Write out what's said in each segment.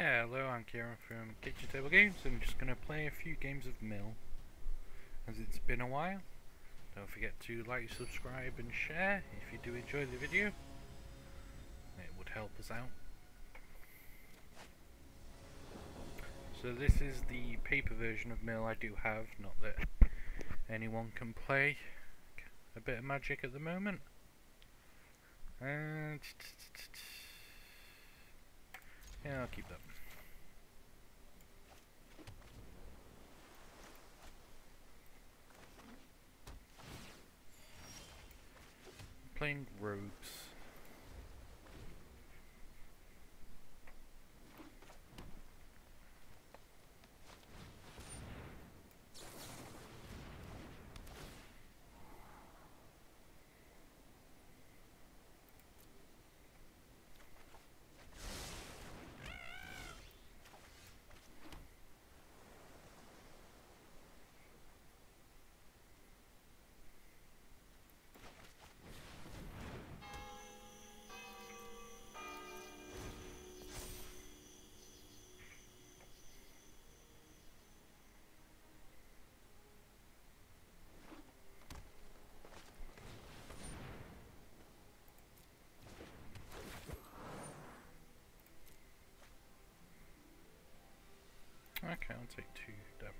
Hello, I'm Kieran from Kitchen Table Games. I'm just going to play a few games of Mill, as it's been a while. Don't forget to like, subscribe and share if you do enjoy the video. It would help us out. So this is the paper version of Mill I do have, not that anyone can play a bit of Magic at the moment. And yeah, I'll keep that. Playing rogues. Okay, I'll take 2 damage.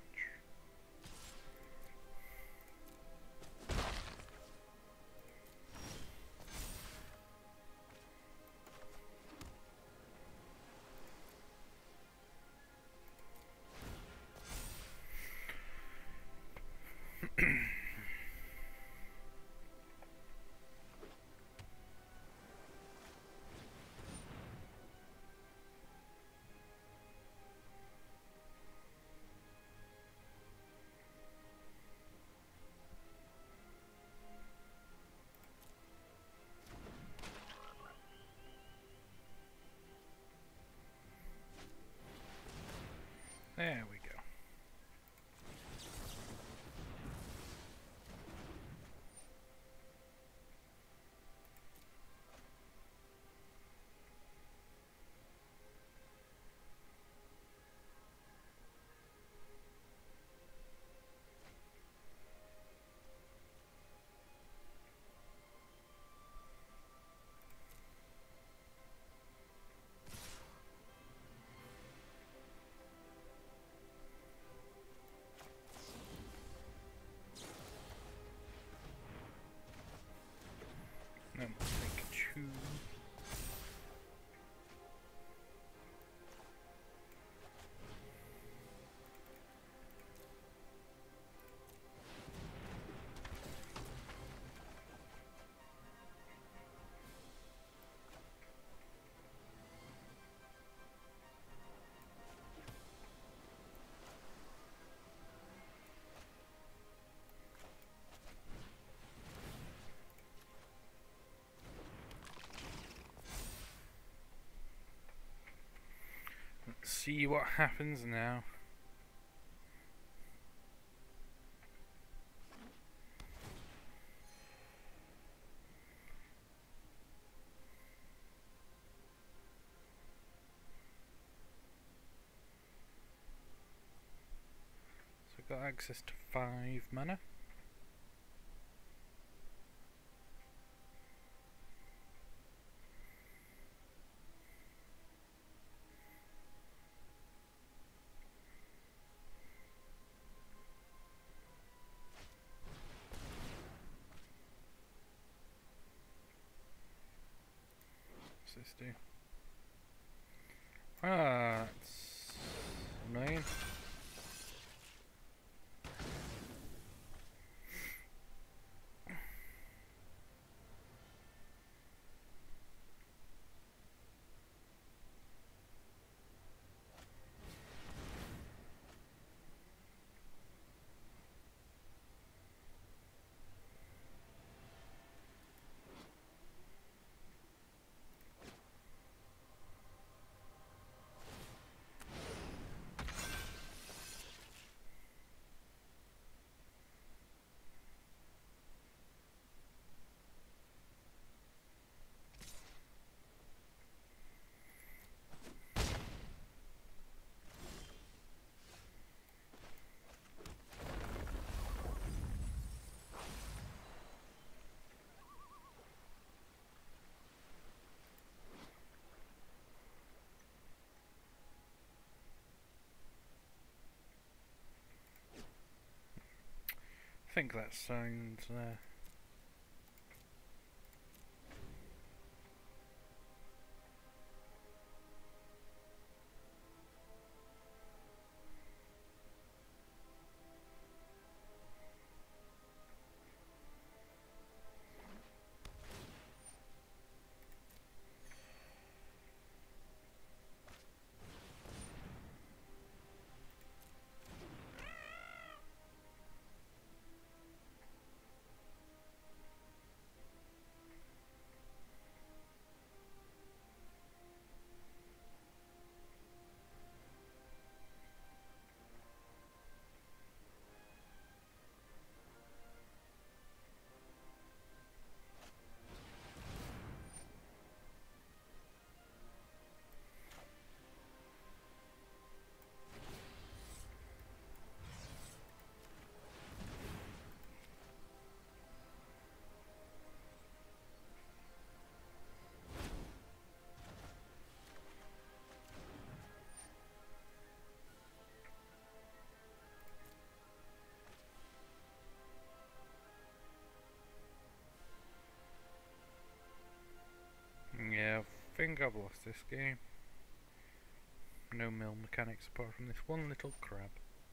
There we go. Then we'll take 2. Let's see what happens now. So I've got access to 5 mana. What's this do? Ah, that's annoying. think that sounds yeah, I think I've lost this game. No mill mechanics apart from this one little crab.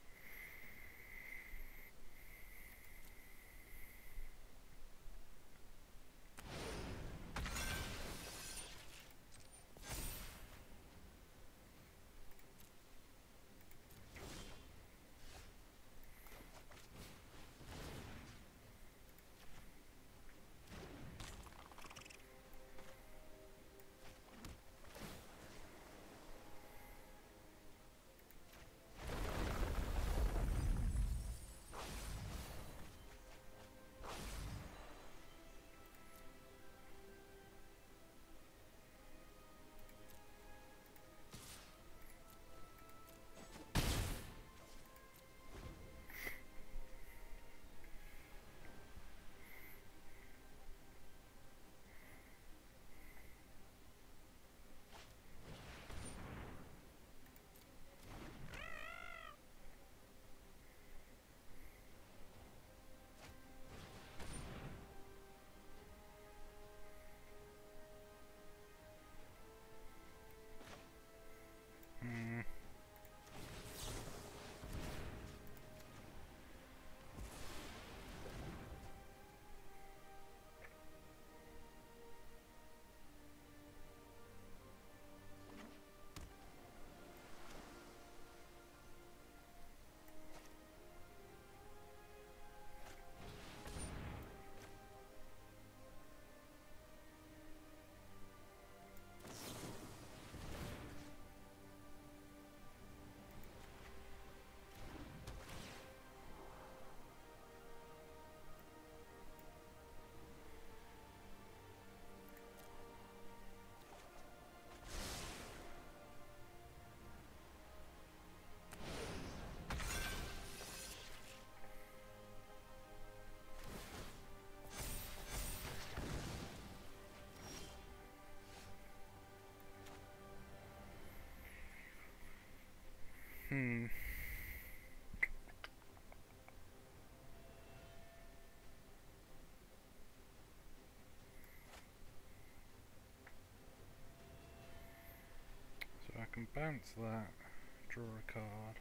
So I can bounce that, draw a card.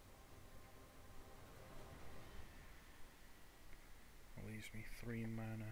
That leaves me 3 mana.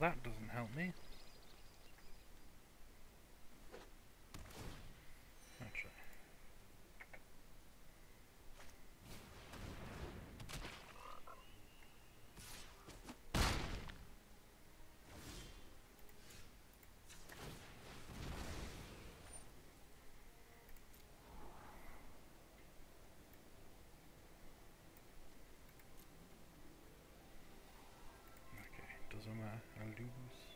that doesn't help me. Actually. Doesn't matter, I'll lose.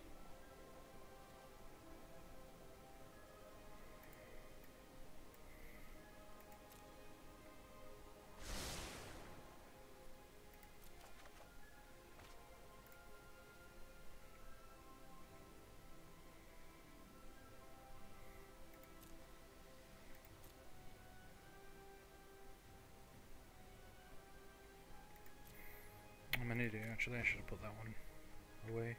I'm an idiot, actually I should have put that one away.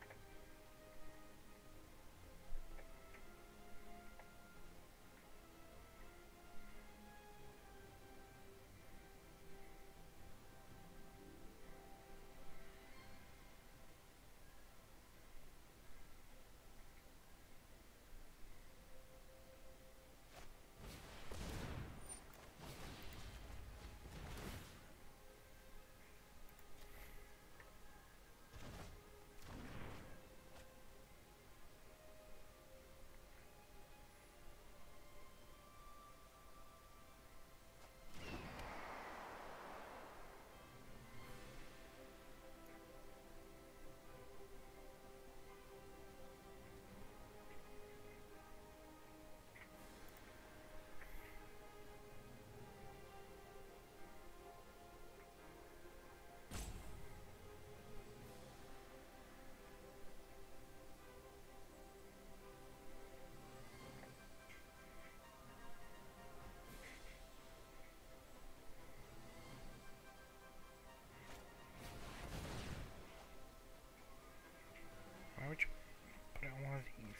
Why would you put it on one of these?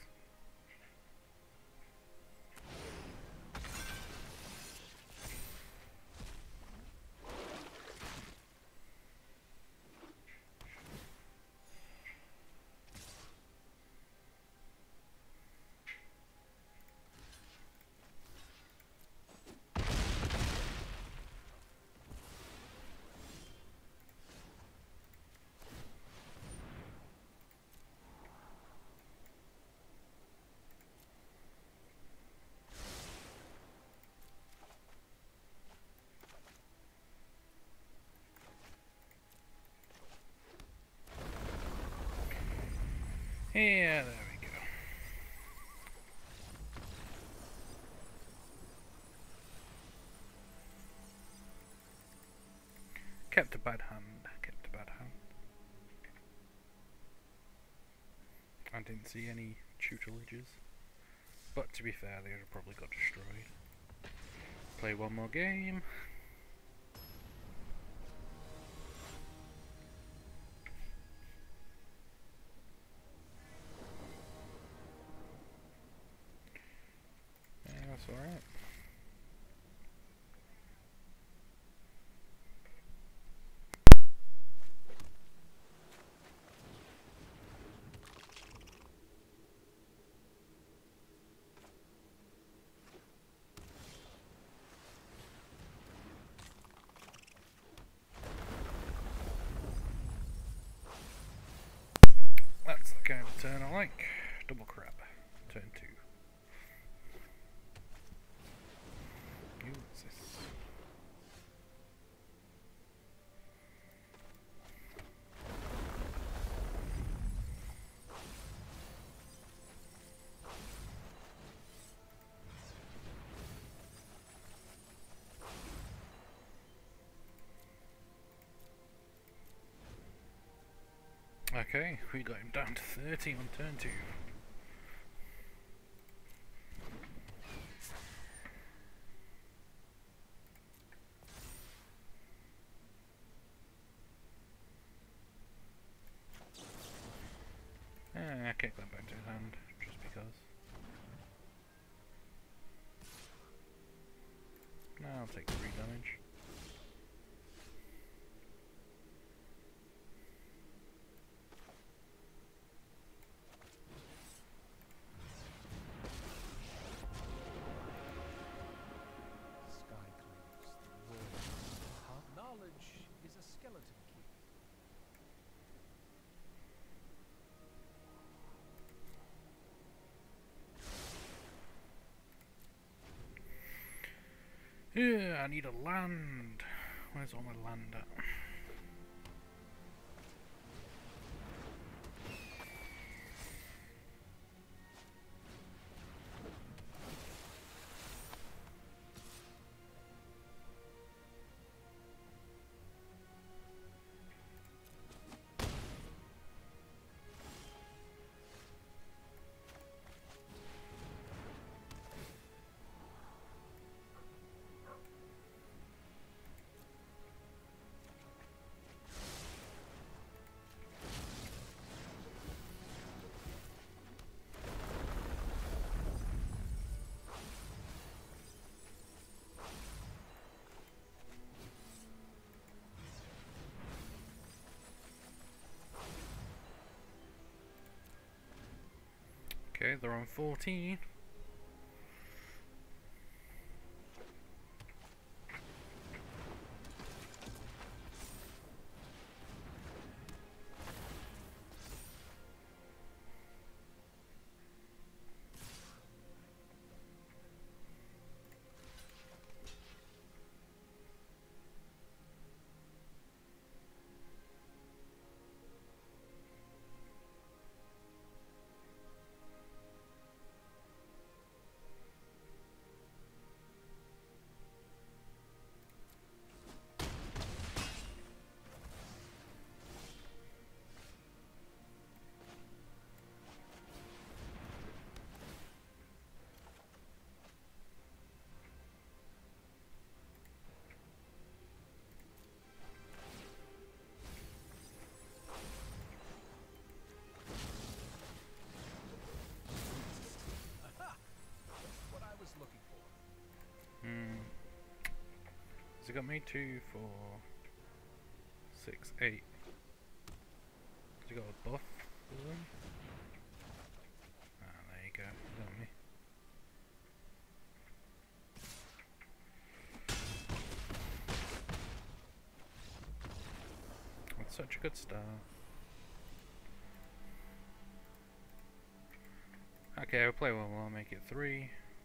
Yeah, there we go. Kept a bad hand. Kept a bad hand. I didn't see any tutelages. But to be fair, they would have probably got destroyed. Play one more game. Yeah, that's alright. That's the kind of turn I like. Double crab. Turn 2. What's this? Okay, we got him down to 30 on turn 2. I kicked that back to his hand, just because. Now I'll take 3 damage. skeleton key. Yeah, I need a land. Where's all my land at? Okay, they're on 14. What I was looking for. Has it got me 2, 4, 6, 8? Has it got a buff for them? Ah, there you go. Got me. That's such a good start. Okay, I'll play well, I'll make it 3.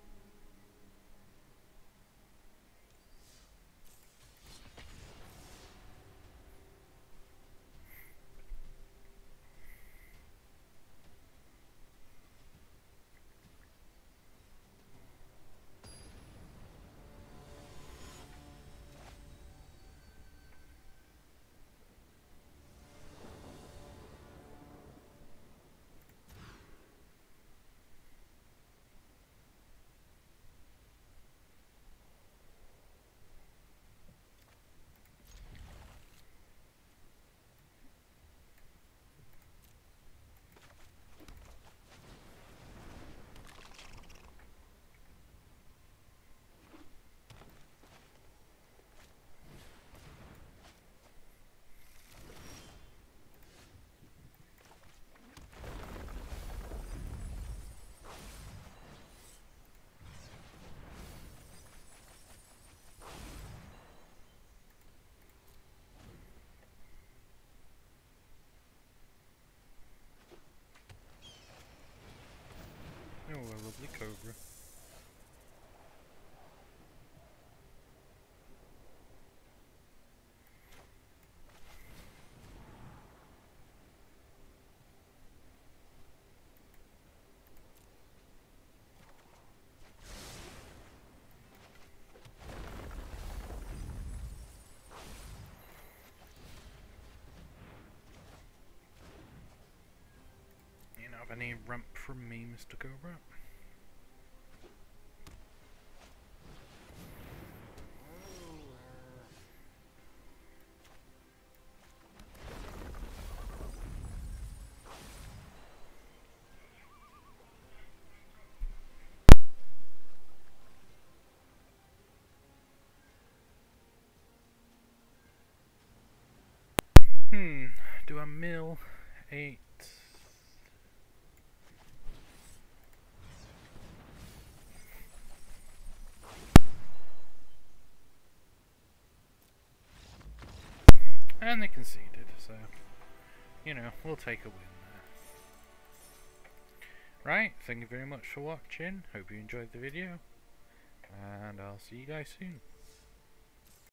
Oh, a lovely cobra. You don't have any ramp from me, Mr. Cobra? Do I mill 8? And they conceded, so, you know, we'll take a win there. Right, thank you very much for watching. Hope you enjoyed the video. And I'll see you guys soon.